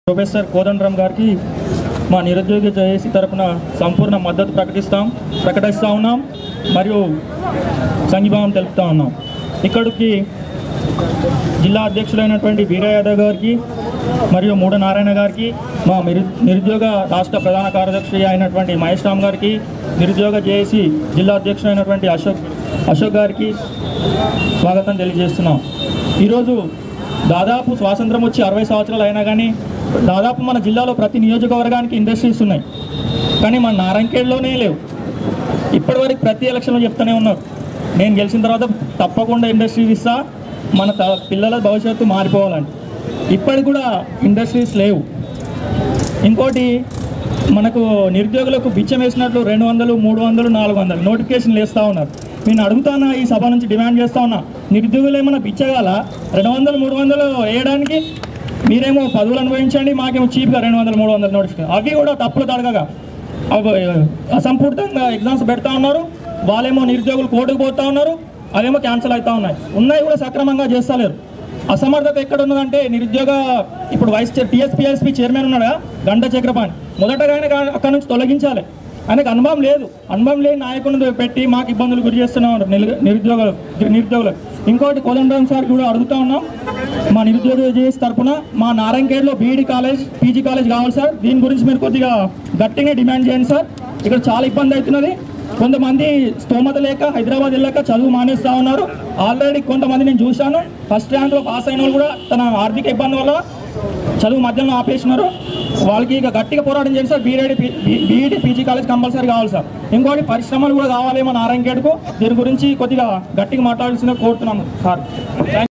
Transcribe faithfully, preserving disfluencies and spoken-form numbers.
Professor Kodandaram గారికి మా నిరుద్యోగ జేఏసీ తరపున సంపూర్ణ మద్దతు ప్రకటిస్తాం ప్రకటిస్తూ ఉన్నాం మరియు సంఘీభావం తెలుపుతూ ఉన్నాం. ఇక్కడికి జిల్లా అధ్యక్షులైనటువంటి వీర యాదవ్ గారికి మరియు మూడ నారాయణ గారికి, మా నిరుద్యోగ రాష్ట్ర ప్రధాన కార్యదర్శి అయినటువంటి మహేష్ రామ్ గారికి, నిరుద్యోగ జేఏసీ జిల్లా అధ్యక్షులైనటువంటి అశోక్ అశోక్ గారికి స్వాగతం తెలియజేస్తున్నాం. ఈరోజు దాదాపు స్వాతంత్రం వచ్చి అరవై సంవత్సరాలు అయినా కానీ దాదాపు మన జిల్లాలో ప్రతి నియోజకవర్గానికి ఇండస్ట్రీస్ ఉన్నాయి, కానీ మన నారాయణఖేడ్లోనే లేవు. ఇప్పటివరకు ప్రతి ఎలక్షన్లో చెప్తూనే ఉన్నారు, నేను గెలిచిన తర్వాత తప్పకుండా ఇండస్ట్రీస్ ఇస్తా, మన పిల్లల భవిష్యత్తు మారిపోవాలని. ఇప్పటికి కూడా ఇండస్ట్రీస్ లేవు. ఇంకోటి, మనకు నిరుద్యోగులకు బిచ్చం వేసినట్లు రెండు వందలు మూడు వందలు నాలుగు వందలు నోటిఫికేషన్లు వేస్తూ ఉన్నారు. నేను అడుగుతానా, ఈ సభ నుంచి డిమాండ్ చేస్తూ ఉన్నా, నిరుద్యోగులు ఏమైనా బిచ్చగాల రెండు వందలు మూడు వందలు వేయడానికి? మీరేమో పదవులు అనుభవించండి, మాకేమో చీప్గా రెండు వందలు మూడు వందలు నోటిఫికేషన్. అవి కూడా తప్పులు తడగగా అసంపూర్తంగా ఎగ్జామ్స్ పెడతా ఉన్నారు. వాళ్ళేమో నిరుద్యోగులు కోర్టుకు పోతూ ఉన్నారు, అవేమో క్యాన్సిల్ అవుతూ ఉన్నాయి. ఉన్నాయి కూడా సక్రమంగా చేస్తలేరు. అసమర్థత ఎక్కడ ఉన్నదంటే నిరుద్యోగ ఇప్పుడు వైస్ టీఎస్పీఎస్పీ చైర్మన్ ఉన్నాడా గంట చక్రపాణి, మొదటగా ఆయన అక్కడ నుంచి తొలగించాలి. ఆయనకు అనుభవం లేదు. అనుభవం లేని నాయకులను పెట్టి మాకు ఇబ్బందులు గురి చేస్తున్నాం నిరుద్యోగులు నిరుద్యోగులకు. ఇంకోటి కోదండరామ్ సార్ కూడా అడుగుతూ ఉన్నాం, మా నిరుద్యోగ జేఏసీ తరఫున మా నారాయణఖేడ్లో బీఈడీ కాలేజ్ పీజీ కాలేజ్ కావాలి సార్. దీని గురించి మీరు కొద్దిగా గట్టిగా డిమాండ్ చేయండి సార్. ఇక్కడ చాలా ఇబ్బంది అవుతున్నది. కొంతమంది స్తోమత లేక హైదరాబాద్ వెళ్ళాక చదువు మానేస్తూ ఉన్నారు. ఆల్రెడీ కొంతమంది నేను చూశాను, ఫస్ట్ ర్యాంక్లో పాస్ అయిన వాళ్ళు కూడా తన ఆర్థిక ఇబ్బంది వల్ల చదువు మధ్యలో ఆపేసినారు. వాళ్ళకి ఇక గట్టిగా పోరాటం చేయండి sir. BEd BEd PG college compulsory కావాలి సార్. ఇంకోటి, పరిశ్రమలు కూడా కావాలేమో నారాయణఖేడ్కు. దీని గురించి కొద్దిగా గట్టిగా మాట్లాడాల్సిందిగా కోరుతున్నాము సార్.